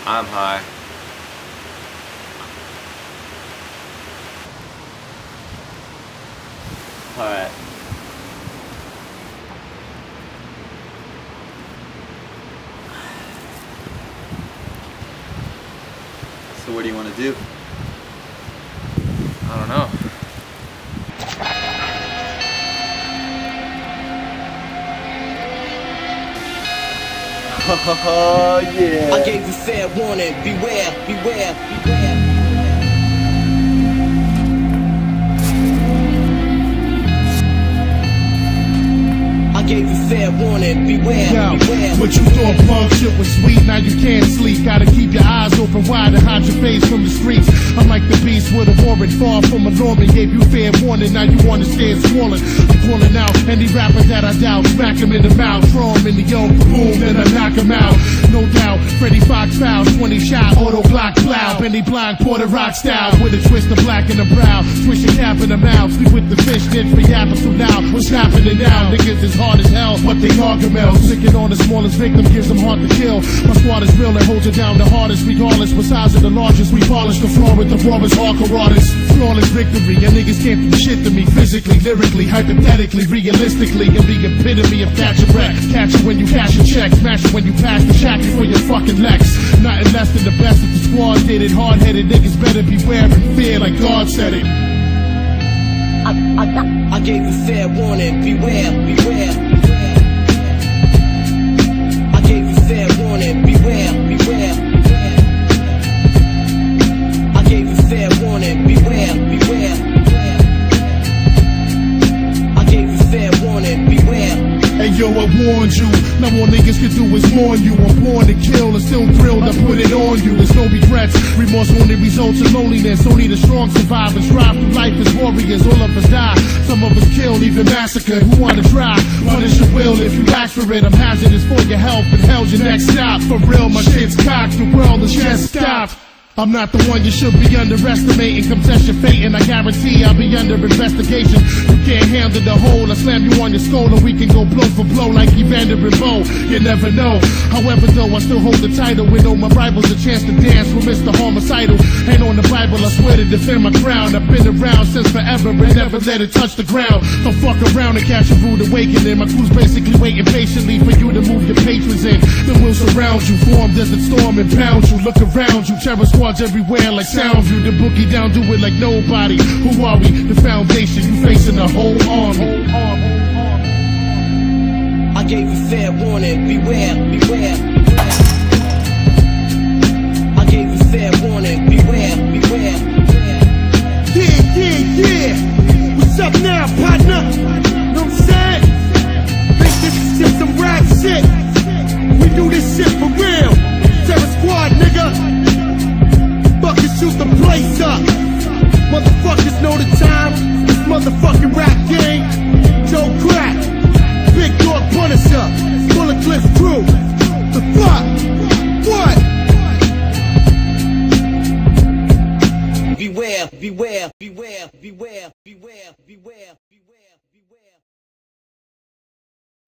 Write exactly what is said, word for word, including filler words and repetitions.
I'm high. Alright. So what do you want to do? I don't know. Oh yeah. I gave you fair warning. Beware, beware, beware. I gave you fair warning. Beware, Yo, beware. what you thought punk shit was sweet, now you can't sleep. Gotta keep your eyes open wide and hide your face from the streets. I'm like the beast with a warrant, far from a Norman. Gave you fair warning, now you wanna stand swollen. I'm calling out any rapper that I doubt. Smack him in the mouth, throw him in the yoke, boom, then I knock him out. No doubt, Freddie Fox foul, twenty shot, auto block plow. Benny Block, Porter Rock style, with a twist of black in the brow. Swish a cap in the mouth, sleep with the fish, ditch for yapping. So now, what's happening now? Niggas is hard as hell, but they Gargamel. Sticking on the smallest victim gives them heart to kill. My squad is real and holds it down the hardest. Regardless, what size of the largest, we polish the floor with the rawest hardcore artists. Flawless victory, and niggas can't do shit to me. Physically, lyrically, hypothetically, realistically, and the epitome of catch a wreck. Catch it when you cash a check, smash it when you pass the shack for your fucking Lex. Nothing less than the best of the squad did it. Hard-headed niggas better beware and fear like God said it. I, I, I gave you fair warning. Beware, beware. I gave you fair warning. Beware, beware. I gave you fair warning. Beware, beware. I gave you fair warning. Beware. Hey yo, I warned you. Now all niggas can do is mourn you. I'm born to kill and still thrilled I put it on you. There's no regrets. Remorse only results in loneliness. Only the strong survive and strive through life as warriors. All of us die. Some of us killed, even massacred. Who wanna try? Punish your will if you ask for it. I'm hazardous for your health, and hell's your next stop. For real, my shit's cocked. The world is just stopped. I'm not the one you should be underestimating. Come test your fate and I guarantee I'll be under investigation. You can't handle the whole, I slam you on your skull and we can go blow for blow like Evander and Bo. You never know. However though, I still hold the title with all my rivals a chance to dance with Mister Homicidal. Ain't on the Bible, I swear to defend my crown. I've been around since forever and never let it touch the ground. Don't fuck around and catch a rude awakening. My crew's basically waiting patiently for you to move your patrons in. Then we'll surround you, form desert storm and pound you. Look around you, terror squad everywhere like Soundview. The boogie down, do it like nobody. Who are we? The foundation. You facing a whole army. I gave you fair warning. Beware, beware. I gave you fair warning. Beware, beware. Yeah, yeah, yeah. What's up now, partner? Know what I'm saying? Think this is just some rap shit. We do this shit for real. Terror squad, nigga. Fuckers shoot the place up. Motherfuckers know the time. This motherfucking rap game. Joe Crack, Big Dog Punisher, Bullet Cliff Crew. The fuck? What? Beware, beware, beware, beware, beware, beware, beware.